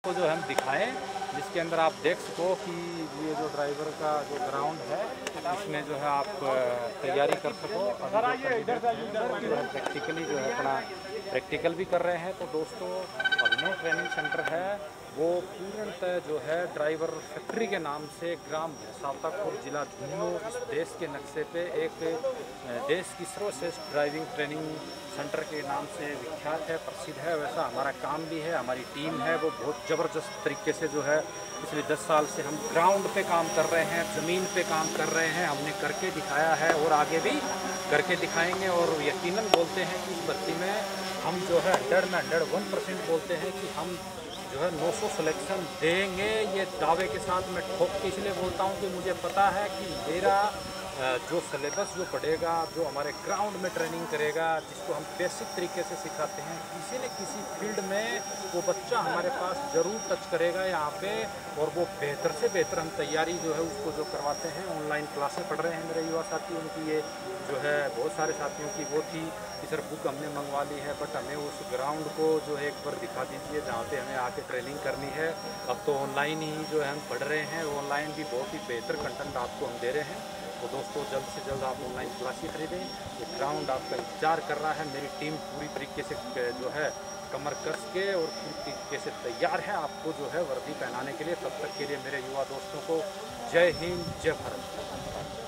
को जो हम दिखाएं, जिसके अंदर आप देख सको कि ये जो ड्राइवर का जो ग्राउंड है इसमें जो है आप तैयारी कर सको। प्रैक्टिकली जो है अपना प्रैक्टिकल भी कर रहे हैं। तो दोस्तों, अभिनव ट्रेनिंग सेंटर है वो पूर्णतः जो है ड्राइवर फैक्ट्री के नाम से ग्राम भैंसावतापुर जिला झुंझुनू इस देश के नक्शे पे एक देश की सर्वश्रेष्ठ ड्राइविंग ट्रेनिंग सेंटर के नाम से विख्यात है, प्रसिद्ध है। वैसा हमारा काम भी है, हमारी टीम है वो बहुत ज़बरदस्त तरीके से जो है पिछले 10 साल से हम ग्राउंड पे काम कर रहे हैं, ज़मीन पे काम कर रहे हैं। हमने करके दिखाया है और आगे भी करके दिखाएंगे। और यकीनन बोलते हैं कि इस भर्ती में हम जो है 100% बोलते हैं कि हम जो है 900 सिलेक्शन देंगे। ये दावे के साथ मैं ठोक के इसलिए बोलता हूँ कि मुझे पता है कि मेरा जो सिलेबस जो पढ़ेगा, जो हमारे ग्राउंड में ट्रेनिंग करेगा, जिसको हम बेसिक तरीके से सिखाते हैं, किसी न किसी फील्ड में वो बच्चा हमारे पास ज़रूर टच करेगा यहाँ पे। और वो बेहतर से बेहतर हम तैयारी जो है उसको जो करवाते हैं। ऑनलाइन क्लासें पढ़ रहे हैं मेरे युवा साथी, उनकी ये जो है बहुत सारे साथियों की वो थी कि सर बुक हमने मंगवा ली है, बट हमें उस ग्राउंड को जो है एक बार दिखा दीजिए जहाँ पे हमें आके ट्रेनिंग करनी है। अब तो ऑनलाइन ही जो है हम पढ़ रहे हैं, ऑनलाइन भी बहुत ही बेहतर कंटेंट आपको हम दे रहे हैं। तो दोस्तों, जल्द से जल्द आप ऑनलाइन क्लासें खरीदें। ये ग्राउंड आपका इंतजार कर रहा है। मेरी टीम पूरी तरीके से जो है कमर कस के और पूरी तरीके से तैयार है आपको जो है वर्दी पहनाने के लिए। तब तक के लिए मेरे युवा दोस्तों को जय हिंद, जय भारत।